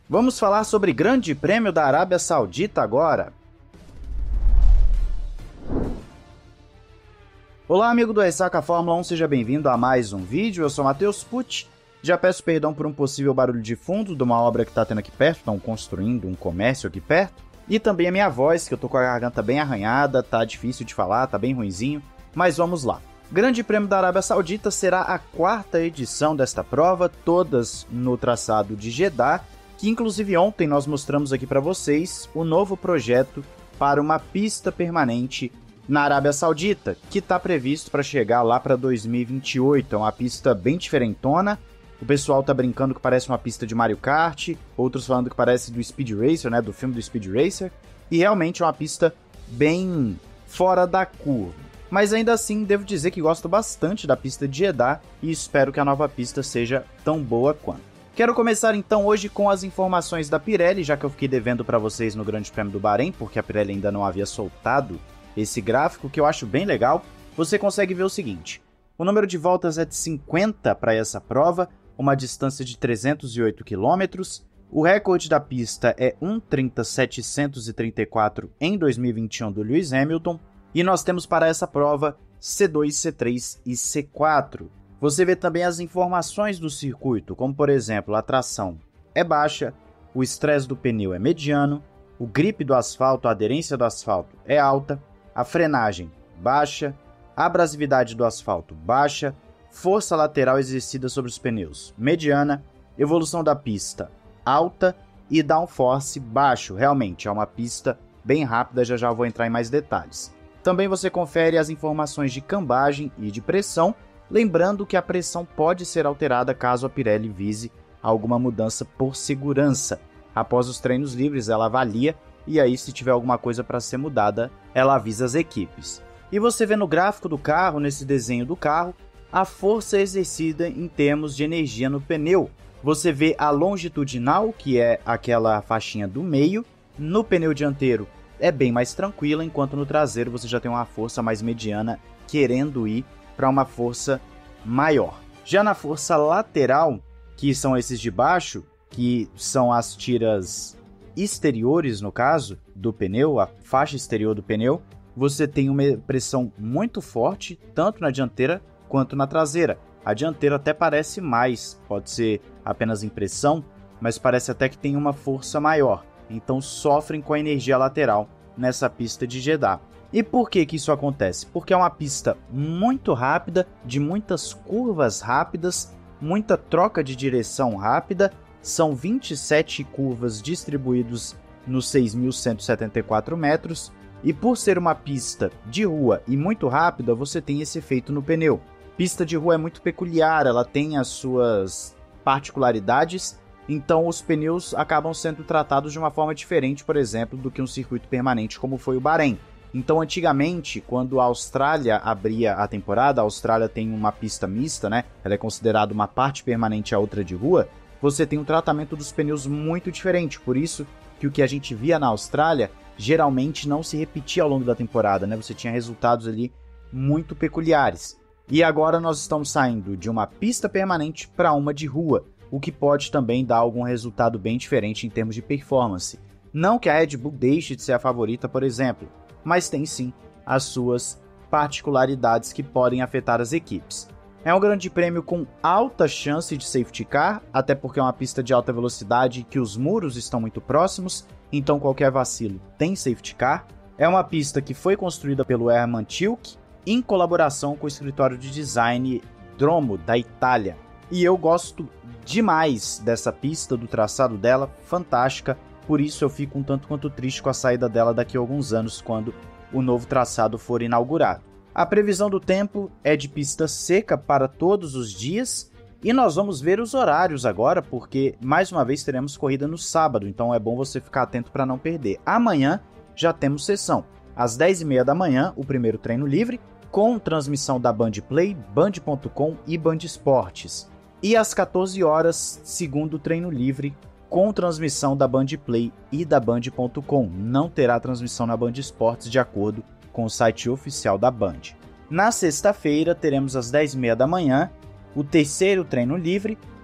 Vamos falar sobre Grande Prêmio da Arábia Saudita agora. Olá, amigo do Ressaca Fórmula 1, seja bem-vindo a mais um vídeo. Eu sou Matheus Pucci. Já peço perdão por um possível barulho de fundo de uma obra que está tendo aqui perto, estão construindo um comércio aqui perto. E também a minha voz, que eu tô com a garganta bem arranhada, tá difícil de falar, tá bem ruinzinho. Mas vamos lá. Grande Prêmio da Arábia Saudita será a 4ª edição desta prova, todas no traçado de Jeddah, que inclusive ontem nós mostramos aqui para vocês o novo projeto para uma pista permanente na Arábia Saudita, que está previsto para chegar lá para 2028. É uma pista bem diferentona. O pessoal tá brincando que parece uma pista de Mario Kart, outros falando que parece do Speed Racer, né, do filme do Speed Racer, e realmente é uma pista bem fora da curva. Mas ainda assim, devo dizer que gosto bastante da pista de Jeddah e espero que a nova pista seja tão boa quanto. Quero começar então hoje com as informações da Pirelli, já que eu fiquei devendo para vocês no Grande Prêmio do Bahrein, porque a Pirelli ainda não havia soltado esse gráfico, que eu acho bem legal. Você consegue ver o seguinte: o número de voltas é de 50 para essa prova, uma distância de 308 km. O recorde da pista é 1:30.734 em 2021 do Lewis Hamilton. E nós temos para essa prova C2, C3 e C4. Você vê também as informações do circuito, como por exemplo, a tração é baixa, o estresse do pneu é mediano, o grip do asfalto, a aderência do asfalto é alta, a frenagem baixa, a abrasividade do asfalto baixa, força lateral exercida sobre os pneus mediana, evolução da pista alta e downforce baixo. Realmente é uma pista bem rápida, já vou entrar em mais detalhes. Também você confere as informações de cambagem e de pressão, lembrando que a pressão pode ser alterada caso a Pirelli vise alguma mudança por segurança. Após os treinos livres ela avalia e aí se tiver alguma coisa para ser mudada, ela avisa as equipes. E você vê no gráfico do carro, nesse desenho do carro, a força exercida em termos de energia no pneu. Você vê a longitudinal, que é aquela faixinha do meio. No pneu dianteiro é bem mais tranquila, enquanto no traseiro você já tem uma força mais mediana, querendo ir para uma força maior. Já na força lateral, que são esses de baixo, que são as tiras exteriores, no caso, do pneu, a faixa exterior do pneu, você tem uma pressão muito forte, tanto na dianteira quanto na traseira. A dianteira até parece mais, pode ser apenas impressão, mas parece até que tem uma força maior. Então sofrem com a energia lateral nessa pista de Jeddah. E por que isso acontece? Porque é uma pista muito rápida, de muitas curvas rápidas, muita troca de direção rápida. São 27 curvas distribuídos nos 6.174 metros. E por ser uma pista de rua e muito rápida, você tem esse efeito no pneu. Pista de rua é muito peculiar, ela tem as suas particularidades, então os pneus acabam sendo tratados de uma forma diferente, por exemplo, do que um circuito permanente como foi o Bahrein. Então antigamente, quando a Austrália abria a temporada, a Austrália tem uma pista mista, né? Ela é considerada uma parte permanente e a outra de rua, você tem um tratamento dos pneus muito diferente, por isso que o que a gente via na Austrália geralmente não se repetia ao longo da temporada, né? Você tinha resultados ali muito peculiares. E agora nós estamos saindo de uma pista permanente para uma de rua, o que pode também dar algum resultado bem diferente em termos de performance. Não que a Red Bull deixe de ser a favorita, por exemplo, mas tem sim as suas particularidades que podem afetar as equipes. É um grande prêmio com alta chance de safety car, até porque é uma pista de alta velocidade e que os muros estão muito próximos, então qualquer vacilo tem safety car. É uma pista que foi construída pelo Hermann Tilke, em colaboração com o escritório de design Dromo, da Itália. E eu gosto demais dessa pista, do traçado dela, fantástica, por isso eu fico um tanto quanto triste com a saída dela daqui a alguns anos, quando o novo traçado for inaugurado. A previsão do tempo é de pista seca para todos os dias, e nós vamos ver os horários agora, porque mais uma vez teremos corrida no sábado, então é bom você ficar atento para não perder. Amanhã já temos sessão, às 10h30 da manhã, o primeiro treino livre, com transmissão da Band Play, Band.com e Band Esportes. E às 14 horas, segundo treino livre, com transmissão da Band Play e da Band.com. Não terá transmissão na Band Esportes, de acordo com o site oficial da Band. Na sexta-feira, teremos às 10h30 da manhã o terceiro treino livre,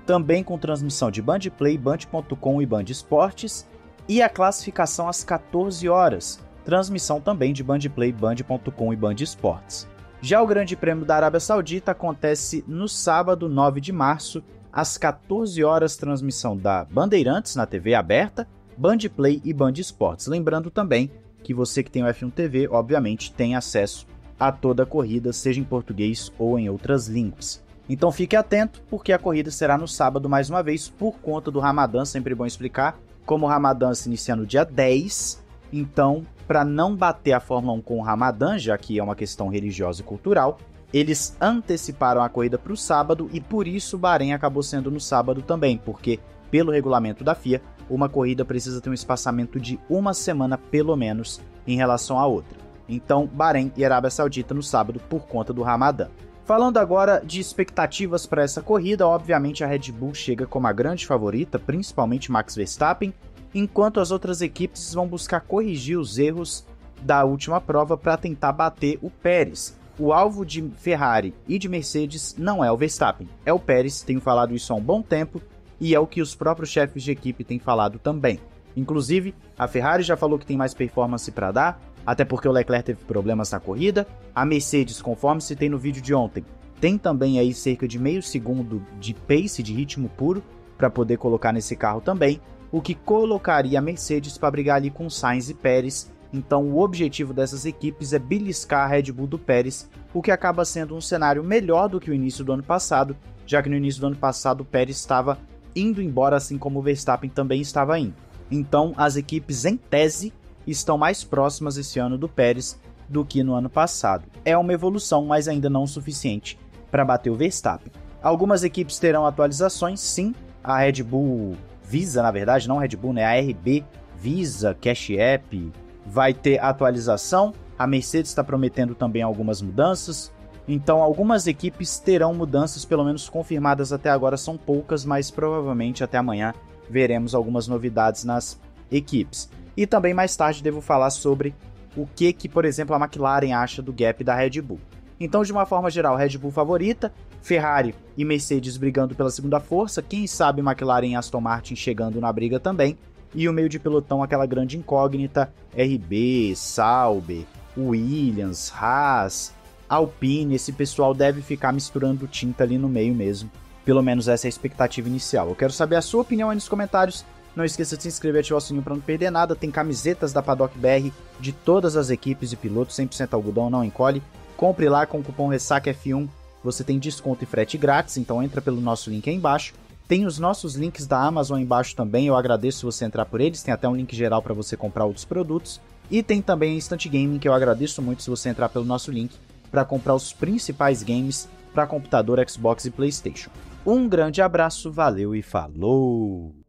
também com transmissão de Band Play, Band.com e Band Esportes, e a classificação às 14 horas, transmissão também de Band Play, Band.com e Band Esportes. Já o Grande Prêmio da Arábia Saudita acontece no sábado, 9 de março, às 14 horas, transmissão da Bandeirantes na TV aberta, Band Play e Band Esportes. Lembrando também que você que tem o F1 TV, obviamente, tem acesso a toda a corrida, seja em português ou em outras línguas. Então fique atento, porque a corrida será no sábado mais uma vez, por conta do Ramadã, sempre bom explicar, como o Ramadã se inicia no dia 10, então, para não bater a Fórmula 1 com o Ramadã, já que é uma questão religiosa e cultural, eles anteciparam a corrida para o sábado e por isso o Bahrein acabou sendo no sábado também, porque, pelo regulamento da FIA, uma corrida precisa ter um espaçamento de uma semana pelo menos em relação à outra. Então, Bahrein e Arábia Saudita no sábado por conta do Ramadã. Falando agora de expectativas para essa corrida, obviamente a Red Bull chega como a grande favorita, principalmente Max Verstappen, enquanto as outras equipes vão buscar corrigir os erros da última prova para tentar bater o Pérez. O alvo de Ferrari e de Mercedes não é o Verstappen, é o Pérez, tenho falado isso há um bom tempo, e é o que os próprios chefes de equipe têm falado também. Inclusive, a Ferrari já falou que tem mais performance para dar, até porque o Leclerc teve problemas na corrida. A Mercedes, conforme citei no vídeo de ontem, tem também aí cerca de meio segundo de pace, de ritmo puro, para poder colocar nesse carro também, o que colocaria a Mercedes para brigar ali com Sainz e Pérez. Então o objetivo dessas equipes é beliscar a Red Bull do Pérez, o que acaba sendo um cenário melhor do que o início do ano passado, já que no início do ano passado o Pérez estava indo embora, assim como o Verstappen também estava indo. Então as equipes, em tese, estão mais próximas esse ano do Pérez do que no ano passado. É uma evolução, mas ainda não o suficiente para bater o Verstappen. Algumas equipes terão atualizações, sim. A Red Bull Visa, na verdade, não Red Bull, né? A RB Visa, Cash App, vai ter atualização. A Mercedes está prometendo também algumas mudanças. Então, algumas equipes terão mudanças, pelo menos confirmadas até agora, são poucas, mas provavelmente até amanhã veremos algumas novidades nas equipes. E também mais tarde devo falar sobre o que, por exemplo, a McLaren acha do gap da Red Bull. Então, de uma forma geral, Red Bull favorita, Ferrari e Mercedes brigando pela segunda força, quem sabe McLaren e Aston Martin chegando na briga também, e o meio de pelotão, aquela grande incógnita, RB, Sauber, Williams, Haas, Alpine, esse pessoal deve ficar misturando tinta ali no meio mesmo, pelo menos essa é a expectativa inicial. Eu quero saber a sua opinião aí nos comentários. Não esqueça de se inscrever e ativar o sininho para não perder nada. Tem camisetas da Paddock BR de todas as equipes e pilotos, 100% algodão, não encolhe. Compre lá com o cupom RESSACAF1, você tem desconto e frete grátis, então entra pelo nosso link aí embaixo. Tem os nossos links da Amazon aí embaixo também, eu agradeço se você entrar por eles, tem até um link geral para você comprar outros produtos. E tem também a Instant Gaming, que eu agradeço muito se você entrar pelo nosso link para comprar os principais games para computador, Xbox e PlayStation. Um grande abraço, valeu e falou!